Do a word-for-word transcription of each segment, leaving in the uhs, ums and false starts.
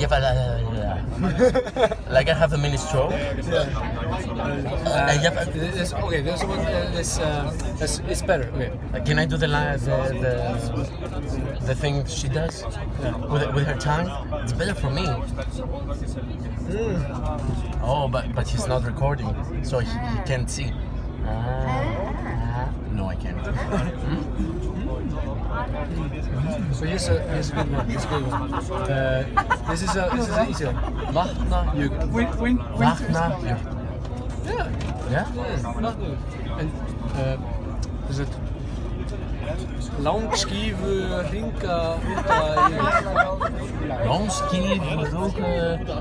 if I like I have a mini stroke. Yeah. Uh, I have this, okay, this one uh, is uh, it's, it's better. Okay. Can I do the la the the, the thing she does Yeah. with with her tongue? It's better for me. Mm. Oh, but but he's not recording, so he, he can't see. Ah, no, I can't. So here's a here's a good one. Here's a good one. Uh, this is a this is an easy one. Vatna jökull. Win, win, Vatna jökull. Yeah. Yeah. Vatna jökull. And uh, is it langskífu hringa hringa Langskífu hringa.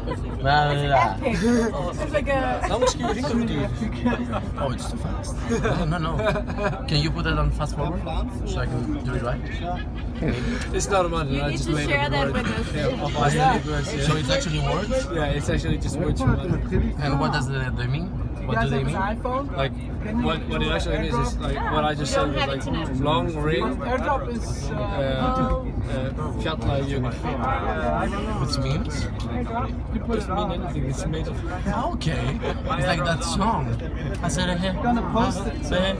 It's like a... langskífu hringa hringa. Oh, it's too fast. No, no, no. Can you put it on fast forward so I can do it right? It's not a matter. You I need just to made share it that word. with us. Yeah, of my Yeah. words, yeah. So it's actually words? Yeah, it's actually just words from mine. And what does they, they mean? What do they mean? Like, what, what it actually means is, like, what I just said was like, long ring, Airdrop is... uh, fjalla jökull. Which means? It doesn't mean anything, it's made of... Okay. It's like that song. I said, hey, gonna post it. Say,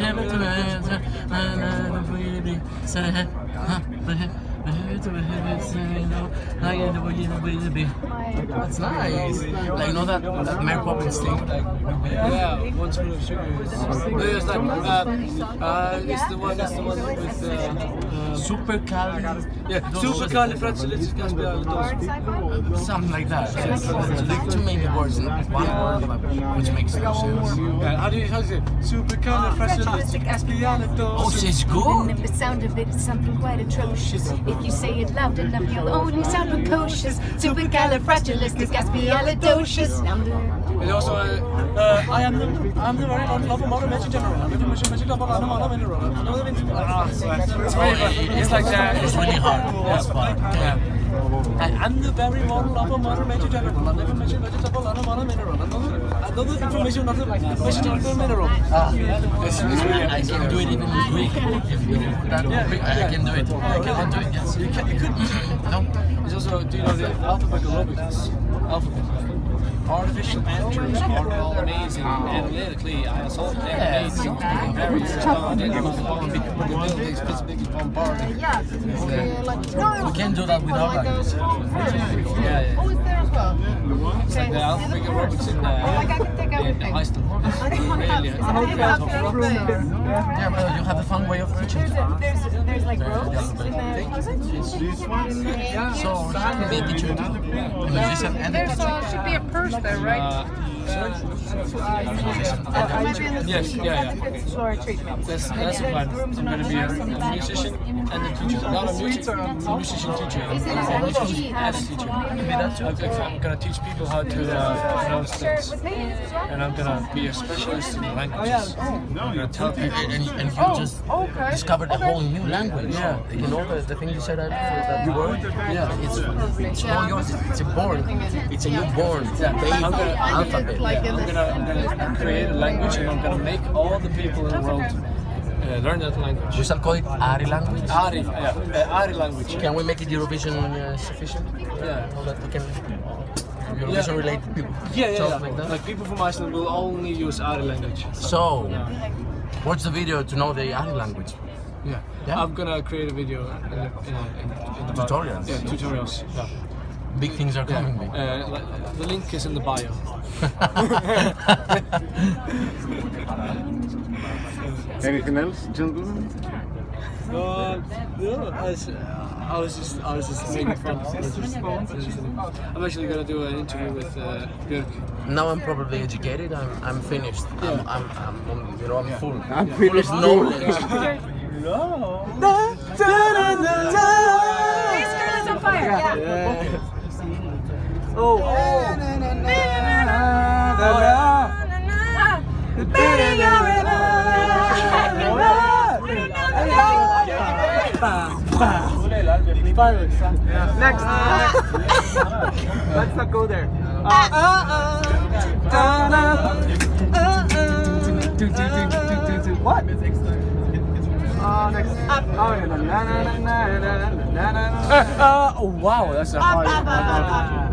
that's nice. Like, you know that, that Mary Poppins thing? Like, Yeah, one spoon of sugar is... No, it's like, uh, uh, it's the one, it's the one with, uh, super cali. yeah, supercalifragilisticexpialidocious. Something like that. Yes. There's too many words in one word, like, which makes no sense. Yeah, how do you, how do you say? Supercalifragilisticexpialidocious. Oh, she's good. The sound of it is something quite atrocious. If you say it loud enough, you'll only sound precocious. Supercalifragilisticexpialidocious. And also, uh, uh, I am the, I'm the very own love of modern magic general. I'm the magic magic love of modern mineral. It's really, it's like that. It's really hard. That's fun. Yeah. I am the very model of a modern major general. I never mentioned vegetable and a modern mineral. Another, another information, another vegetable mineral. Ah, It's, it's really I can do it even in Greek. If you that Yeah, Greek, I yeah. can do it. I can do it. Yes. You, can, you could. No. It's also, do you know the alphabet aerobics? Alphabet. Artificial enters are all amazing analytically. I assault them amazing. Very responded. The buildings physically bombarded. You can't do that without language. Yeah, yeah. Oh, it's there as well. It's like the alphabet aerobics in, uh, in Iceland. It's really Yeah, but you have a fun way of teaching. There's, there's like ropes in the So you can be a teacher too. A musician and a There's teacher. uh, should be a purse there, right? Uh, yes, yeah, yeah. For treatment. That's, that's the plan. I'm going to be a, a musician and a teacher. Not a musician, a musician teacher. I'm a musician and a teacher. I'm going to teach people how to uh, pronounce things. And I'm going to be a specialist in languages. I'm going to tell people. And, and, and you just okay. discovered a whole new language. Yeah. You know the, the thing you said earlier, that word? Yeah. It's, it's all yours. It's a born. It's a newborn. It's a baby I'm gonna- alphabet. Like in I'm the going to I'm gonna create a language and I'm going to make all the people in the world uh, learn that language. We shall call it Ari language. Ari, yeah, uh, Ari language. Can we make it Eurovision uh, sufficient? Yeah. So that we can Eurovision related people. Yeah, yeah, Talk yeah. like that. Like people from Iceland will only use Ari language. So, watch the video to know the Ari language. Yeah. Yeah. I'm gonna create a video in the, in, in, in the bio. Tutorials. Yeah, tutorials. Yeah. Big things are coming. Yeah. big. Uh, like, the link is in the bio. Anything else, gentlemen? Uh, no, I was, I was just, I was just making fun. I was just, I'm actually gonna do an interview with uh, Björk. Now I'm probably educated. I'm, I'm finished. I'm, I'm, I'm, I'm, you know, I'm full. I'm full finished of too. knowledge. This girl is on fire. Yeah. Oh, Next. let's not go there. What? Oh, next. Oh, Uh, oh wow, that's a hard.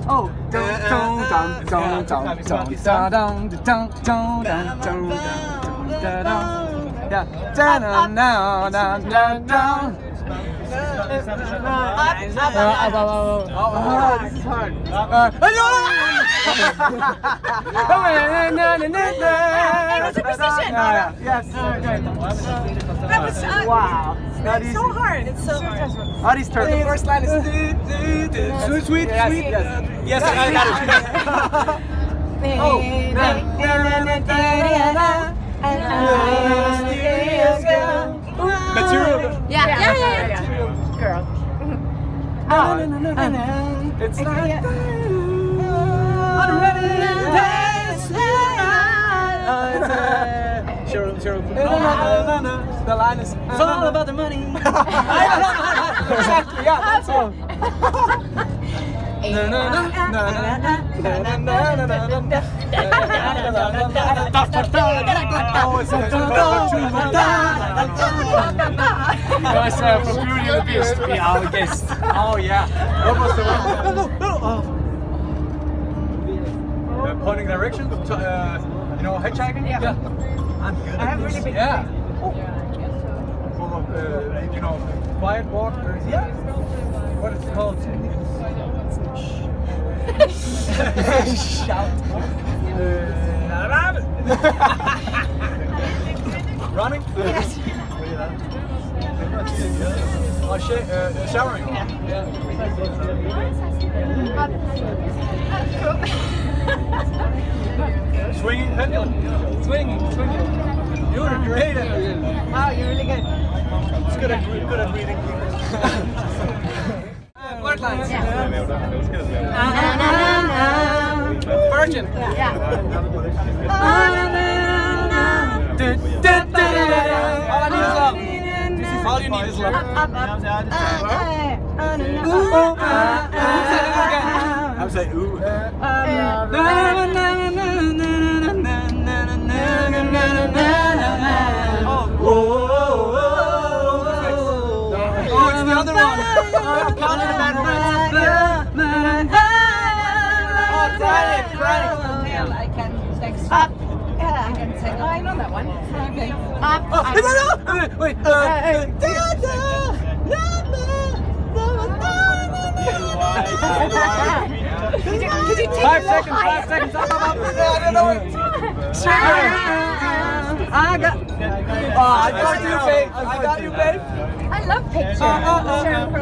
Oh, dun dun dun dun dun dun dun dun dun dun dun dun. Yeah. Dun dun dun dun dun dun. Oh, this is hard. It was a precision. Yes. That was uh, Wow. it's so hard. It's so hard. All these turtles. The first line is sweet, sweet, Yes, sweet. yes. Yes, I got it. Oh, Material. Yeah, yeah, yeah, yeah. Girl. it's like Cheryl, Cheryl. the line is It's all about the money. exactly, yeah, that's all. That was uh, from Beauty and the Beast. Be our guest. Oh yeah. What was the one? Uh, pointing directions, to, uh, you know, hitchhiking? Yeah. I'm good I have really big Yeah. Oh. Full of, uh, you know, quiet walk. Or, yeah. What is it called? Shout. Uh, Running? Yes. Oh, shit, uh, showering. Yeah. Swinging, pendulum. Swinging, swinging. You're great at it. Wow, you're really good. It's good at, good at reading. Word lines. Virgin. Yeah. All I need is love. All you need is love. Up, up, up. I would say ooh. Oh, it's the other one. Count the bad romance. Oh, crying, crying. I can text. Up. Yeah, I can sing. Oh, I know that one. Okay. Up. Oh, no, no, no. Wait. Uh, Could you, could you take Five it a little seconds, higher? five seconds. Up, up, up. I don't know it. I got. Oh, I got you, babe. I got you, babe. I love pictures. Uh, uh, uh, Sharon